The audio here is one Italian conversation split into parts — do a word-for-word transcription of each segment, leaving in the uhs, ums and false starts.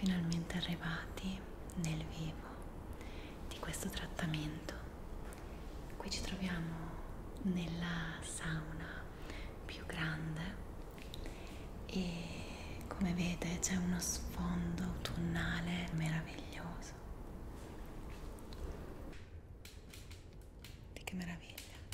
finalmente arrivati nel vivo di questo trattamento. Qui ci troviamo nella sauna più grande e come vede c'è uno sfondo autunnale meraviglioso. Che meraviglia!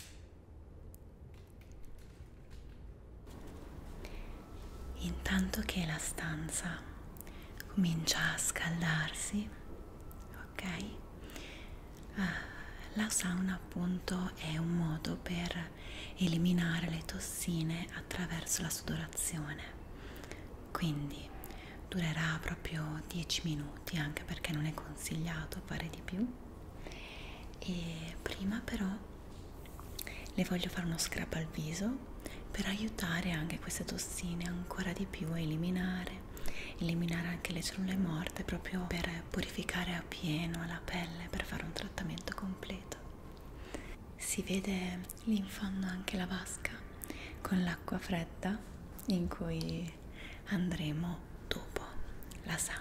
Intanto che la stanza comincia a scaldarsi, ok? Ah, la sauna appunto è un modo per eliminare le tossine attraverso la sudorazione, quindi durerà proprio dieci minuti, anche perché non è consigliato fare di più. E prima però le voglio fare uno scrub al viso per aiutare anche queste tossine ancora di più a eliminare, eliminare anche le cellule morte, proprio per purificare a pieno la pelle, per fare un trattamento completo. Si vede lì in fondo anche la vasca con l'acqua fredda in cui andremo dopo la sauna.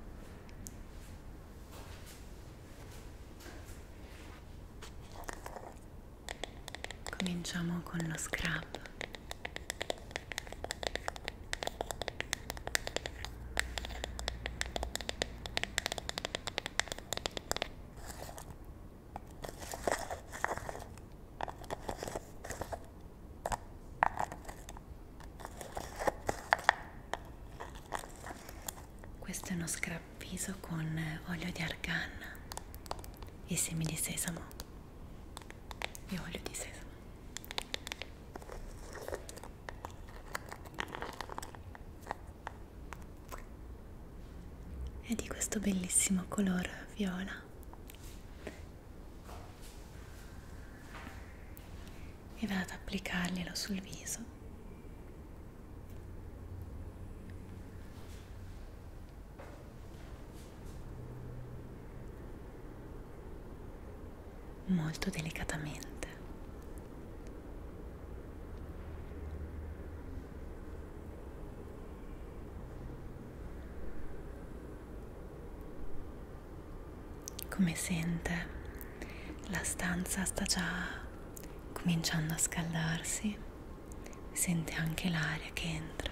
Cominciamo con lo scrub. Questo è uno scrub viso con olio di argan e semi di sesamo e olio di sesamo. È di questo bellissimo color viola e vado ad applicarglielo sul viso. Molto delicatamente. Come sente, la stanza sta già cominciando a scaldarsi, sente anche l'aria che entra.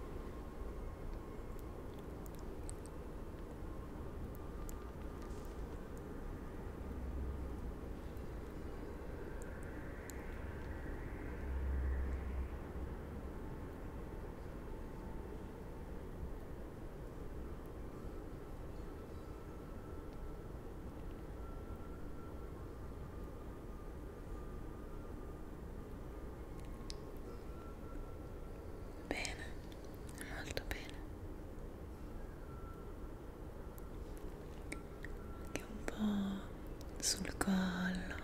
Sul collo,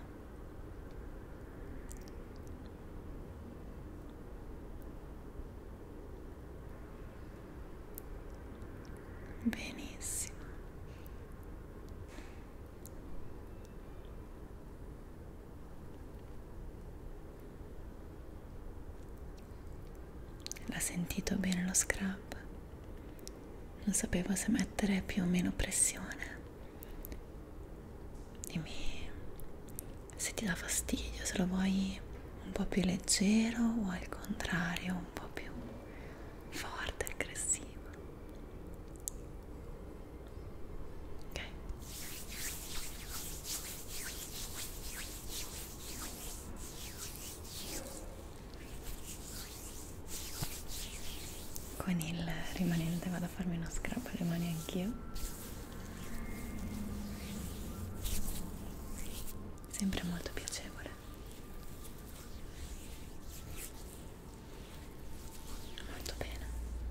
benissimo. L'ha sentito bene lo scrub? Non sapevo se mettere più o meno pressione. Dimmi se ti dà fastidio, se lo vuoi un po' più leggero o al contrario un po' più forte, aggressivo. Ok. Con il rimanente vado a farmi uno scrub alle mani anch'io. Sempre molto piacevole. Molto bene.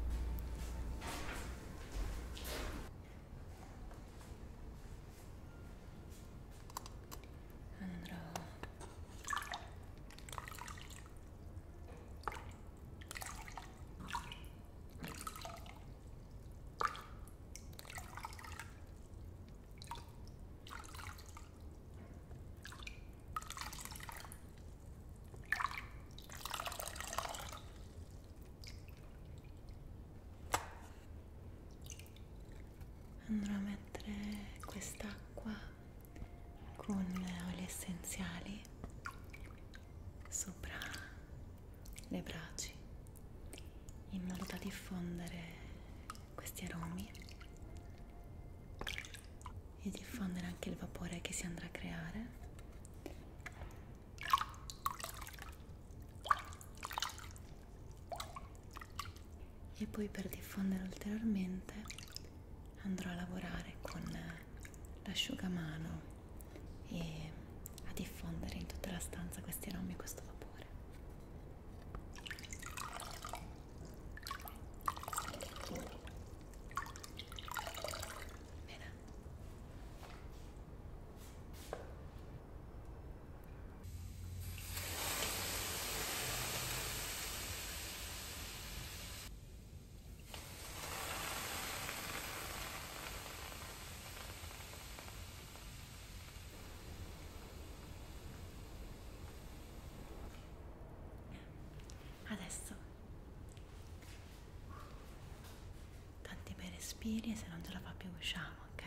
Andrò andrò a mettere quest'acqua con oli essenziali sopra le braci in modo da diffondere questi aromi e diffondere anche il vapore che si andrà a creare. E poi, per diffondere ulteriormente, andrò a lavorare con l'asciugamano e a diffondere in tutta la stanza questi aromi e questo vapore. Bene. Adesso tanti bei respiri e se non ce la fa più usciamo, ok?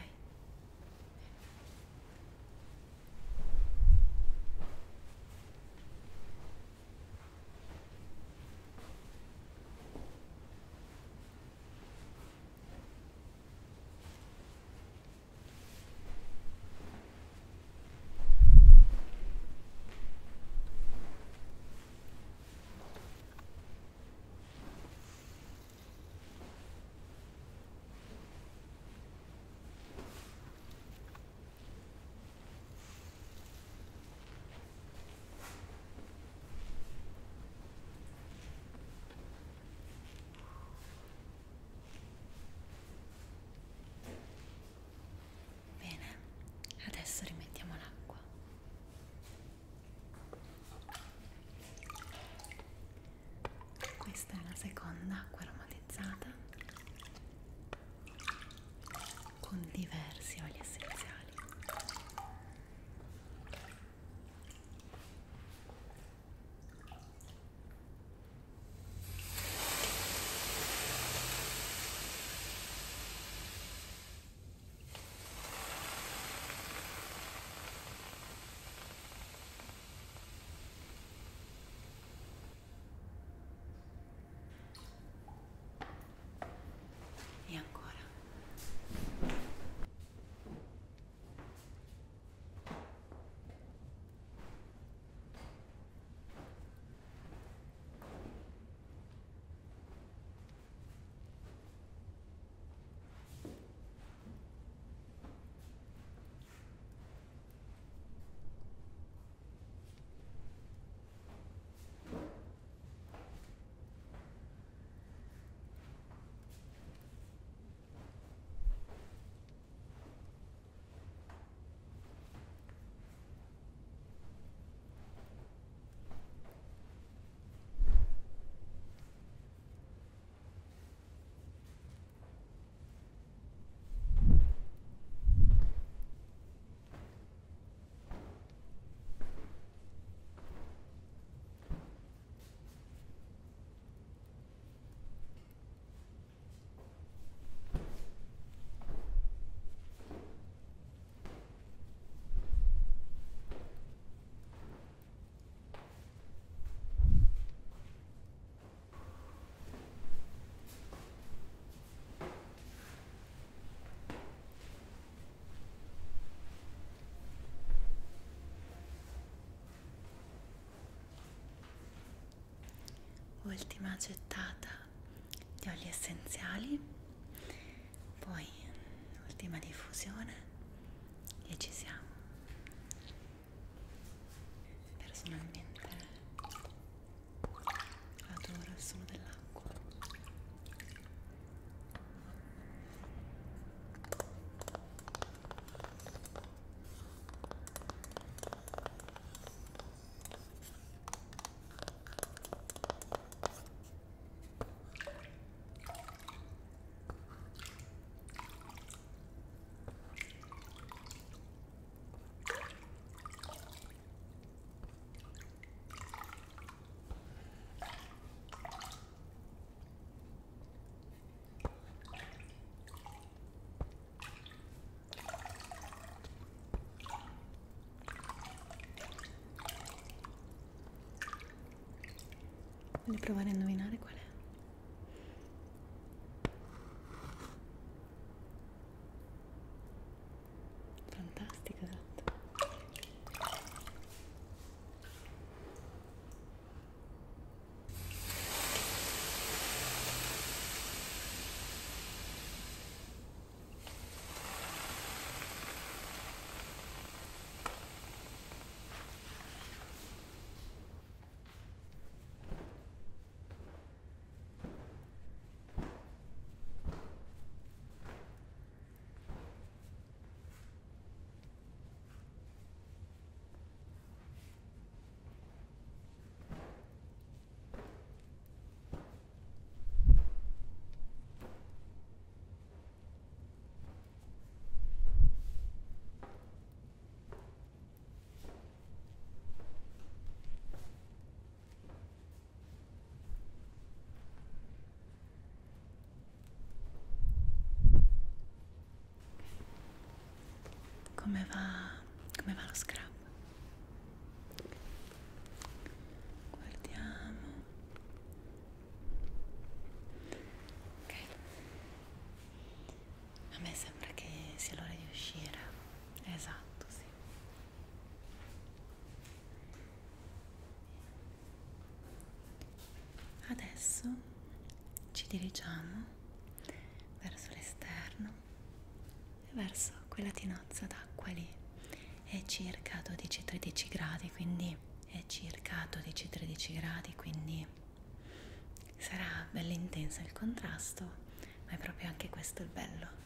Bene, adesso rimettiamo l'acqua. Questa è la seconda acqua aromatizzata con diversi oli essenziali. E ancora. Ultima gettata di oli essenziali, poi ultima diffusione e ci siamo. Personalmente adoro il suono dell'acqua. Vuoi provare a indovinare qual è? Fantastico, esatto. Come va, come va lo scrub? Guardiamo. Ok. A me sembra che sia l'ora di uscire. Esatto, sì. Adesso ci dirigiamo verso l'esterno e verso quella tinozza d'acqua lì. È circa dodici tredici gradi, quindi è circa dodici tredici gradi, quindi sarà bello intenso il contrasto, ma è proprio anche questo il bello.